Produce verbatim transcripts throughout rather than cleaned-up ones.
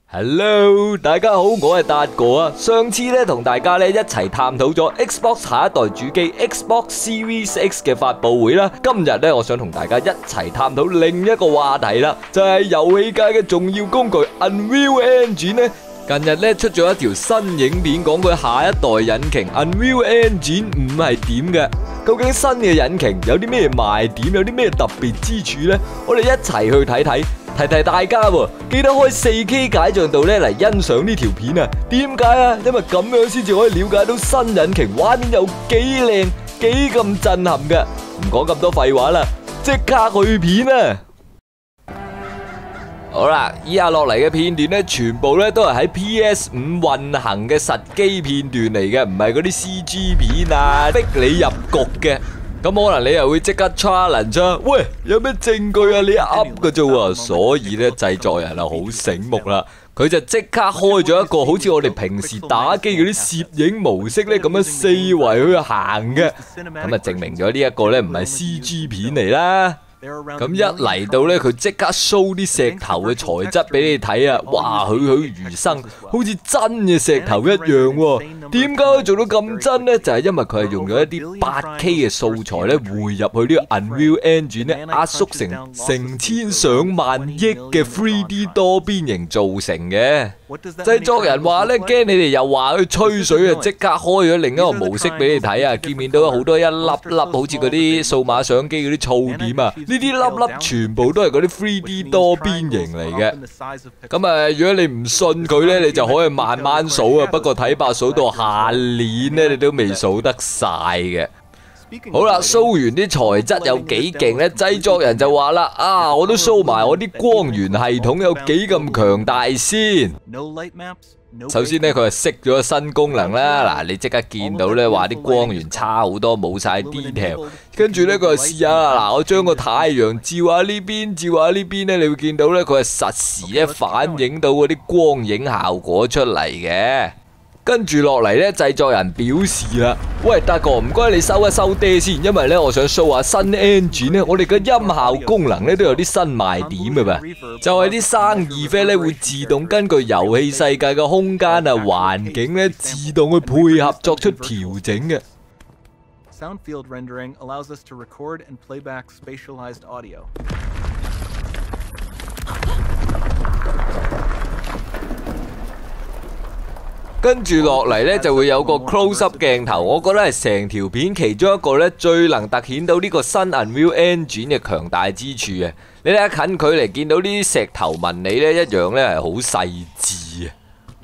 Hello， 大家好，我係達哥啊。上次咧同大家咧一齊探討咗 Xbox 下一代主機 Xbox Series X 嘅發佈會啦。今日咧，我想同大家一齊探討另一個話題啦，就係遊戲界嘅重要工具 Unreal Engine 咧。近日咧出咗一條新影片，講佢下一代引擎 Unreal Engine 五係點嘅。究竟新嘅引擎有啲咩賣點，有啲咩特別之處呢？我哋一齊去睇睇。提提大家喎，記得開 四K 解像度咧嚟欣賞呢條片啊！點解啊？因為咁樣先至可以了解到新引擎畫面有幾靚、幾咁震撼嘅。唔講咁多廢話啦，即刻去片啊！好啦，以下落嚟嘅片段咧，全部咧都係喺 P S 五運行嘅實機片段嚟嘅，唔係嗰啲 C G 片啊，逼你入局嘅。咁可能你又會即刻 challenge 啊！喂，有咩證據啊？你噏嘅啫喎，所以咧製作人啊好醒目啦，佢就即刻開咗一個好似我哋平時打機嗰啲攝影模式咧咁樣四圍去行嘅，咁啊證明咗呢一個咧唔係 C G 片嚟啦。咁一嚟到呢，佢即刻 show 啲石頭嘅材質俾你睇啊！哇，栩栩如生，好似真嘅石頭一樣喎。點解可以做到咁真呢？就係因為佢係用咗一啲八 K 嘅素材咧，匯入去呢個 Unreal Engine 咧，壓縮成成千上萬億嘅 三 D 多邊形造成嘅。製作人話呢，驚你哋又話去吹水啊，即刻開咗另一個模式俾你睇啊！見面到好多一粒粒，好似嗰啲數碼相機嗰啲噪點啊！呢啲粒粒全部都係嗰啲 三 D 多邊形嚟嘅。咁啊，如果你唔信佢呢，你就可以慢慢數啊。不過睇怕數到下年呢，你都未數得晒嘅。好啦，show完啲材質有幾勁呢？製作人就話啦，啊，我都 show 埋我啲光源系統有幾咁強大先。首先呢，佢係熄咗新功能啦。嗱，你即刻見到呢話啲光源差好多，冇晒 detail。跟住呢，佢就試下啦。嗱，我將個太陽照下呢邊，照下呢邊呢，你會見到呢，佢係實時咧反映到嗰啲光影效果出嚟嘅。跟住落嚟呢，製作人表示啦，喂，達哥，唔該你收一收爹先，因為呢，我想 show 下新 engine 呢，我哋嘅音效功能呢都有啲新賣點嘅噃，就係啲生意啡呢會自動根據遊戲世界嘅空間啊環境呢自動去配合作出調整嘅。Sound field rendering allows us to record and playback spatialized audio. 跟住落嚟呢，就會有個 close up 鏡頭，我覺得係成條片其中一個呢最能突顯到呢個新 Unreal Engine 嘅強大之處啊！你睇下近距離見到呢啲石頭紋理呢，一樣呢係好細緻啊！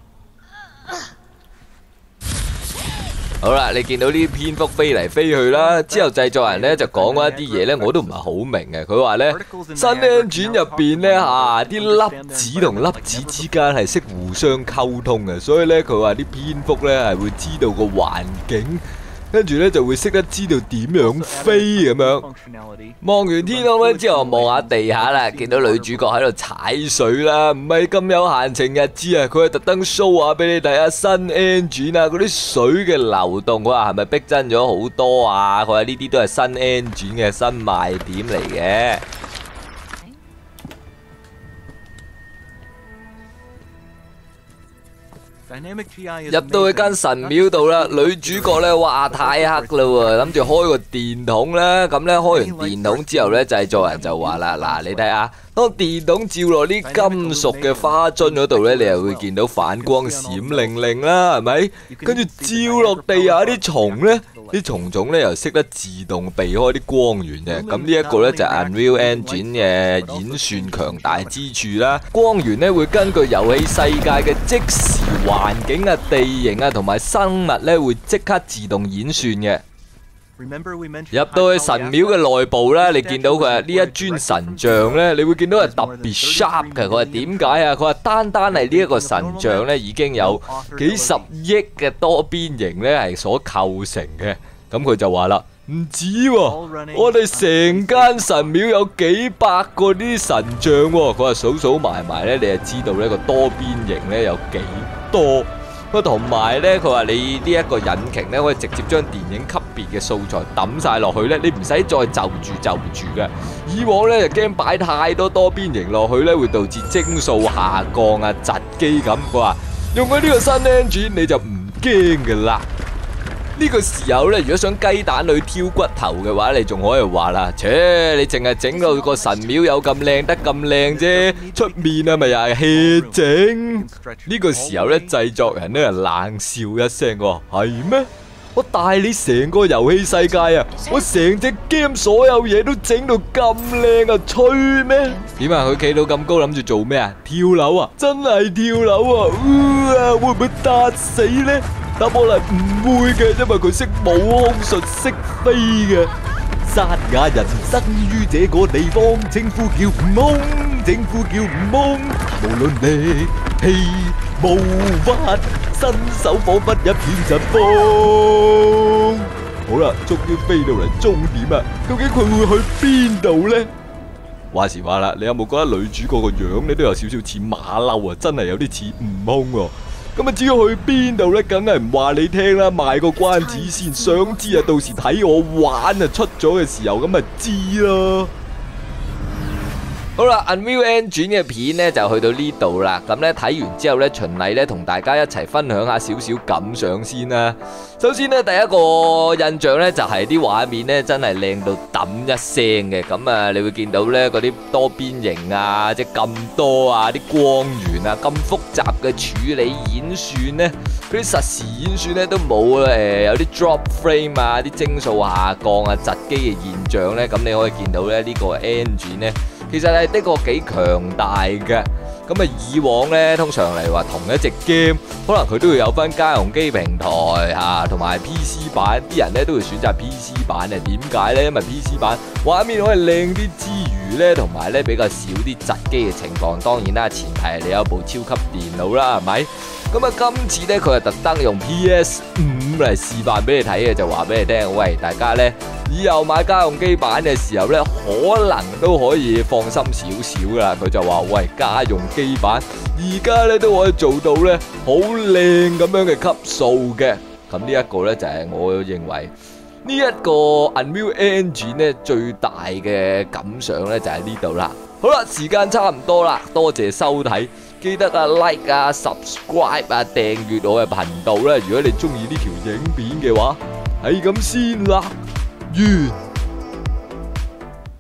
好啦，你見到呢啲蝙蝠飛嚟飛去啦，之後製作人呢就講咗一啲嘢呢，我都唔係好明嘅。佢話呢，新 engine 入邊呢，吓啲粒子同粒子之間係識互相溝通嘅，所以呢，佢話啲蝙蝠呢係會知道個環境，跟住呢就會識得知道點樣飛咁樣。望完天空呢之後，望下地下啦，見到女主角喺度踩水啦，唔係咁有閒情逸致啊！佢係特登 show 下俾你睇下新 engine 啊，嗰啲水嘅流動，佢話係咪逼真咗好多啊？佢話呢啲都係新 engine 嘅新賣點嚟嘅。入到去間神廟度啦，女主角咧，哇，太黑啦喎，諗住開個電筒啦，咁咧開完電筒之後咧，製作人就話啦，嗱，你睇下，當電筒照落啲金屬嘅花樽嗰度咧，你又會見到反光閃靈靈啦，係咪？跟住照落地下啲蟲咧，啲蟲種咧又識得自動避開啲光源嘅，咁呢一個咧就係 Unreal Engine 嘅演算強大之處啦。光源咧會根據遊戲世界嘅即時環境啊、地形啊同埋生物咧會即刻自動演算嘅。入到去神廟嘅內部咧，你見到佢呢一尊神像咧，你會見到係特別 sharp 嘅。佢話點解啊？佢話單單係呢一個神像咧，已經有幾十億嘅多邊形咧係所構成嘅。咁佢就話啦，唔止喎，我哋成間神廟有幾百個呢啲神像喎。佢話數數埋埋咧，你就知道呢個多邊形咧有幾多。 咁同埋咧，佢話你呢一個引擎咧，可以直接將電影級別嘅素材抌晒落去咧，你唔使再就住就住嘅。以往咧就驚擺太多多邊形落去咧，會導致幀數下降啊、窒機咁。佢話用咗呢個新 engine 你就唔驚噶啦。呢個時候咧，如果想雞蛋裏挑骨頭嘅話，你仲可以話啦，切，你淨係整到個神廟有咁靚得咁靚啫，出面啊咪又係 hea 整。呢個時候咧，製作人咧冷笑一聲，我話係咩？我帶你成個遊戲世界啊，我成隻 game 所有嘢都整到咁靚啊，吹咩？點啊？佢企到咁高，諗住做咩啊？跳樓啊？真係跳樓啊！呃、會唔會打死呢？答案係唔會嘅，因為佢識武空術，識飛嘅。沙雅人生於這個地方，稱呼叫悟空，稱呼叫悟空。無論力氣無法，身手彷彿一片疾風。好啦，終於飛到嚟終點啊！究竟佢會去邊度呢？話時話啦，你有冇覺得女主角個樣咧都有少少似馬騮啊？真係有啲似悟空喎。咁啊，至於去邊度呢？梗係唔話你聽啦，賣個關子先。想知啊，到時睇我玩啊，出咗嘅時候咁咪知咯。好啦 ，Unreal Engine 嘅片呢就去到呢度啦。咁呢睇完之後呢，循例呢同大家一齊分享下少少感想先啦。首先呢，第一個印象呢就係啲畫面呢真係靚到揼一聲嘅。咁啊，你會見到呢嗰啲多邊形啊，即係咁多啊，啲光源啊，咁複雜嘅處理演算呢，嗰啲實時演算呢都冇誒，有啲 drop frame 啊，啲幀數下降啊，窒機嘅現象呢。咁你可以見到咧呢個 engine 呢。其實係的確幾強大嘅，咁啊以往呢，通常嚟話同一隻 game，可能佢都會有分家用機平台嚇，同埋 P C 版，啲人呢都會選擇 P C 版嘅。點解呢？因為 P C 版畫面可以靚啲之餘呢，同埋呢比較少啲窒機嘅情況。當然啦，前提係你有部超級電腦啦，係咪？咁啊，今次呢，佢係特登用 P S 五嚟示範俾你睇嘅，就話俾你聽，喂，大家呢，以後買家用機版嘅時候呢，可能都可以放心少少啦。佢就話，喂，家用機版而家呢都可以做到呢好靚咁樣嘅級數嘅。咁呢一個呢，就係我認為呢一個 Unreal Engine 呢最大嘅感想呢，就喺呢度啦。好啦，時間差唔多啦，多謝收睇。記得啊 like 啊 subscribe 啊訂閱我嘅頻道啦！如果你中意呢條影片嘅話，係咁先啦，完。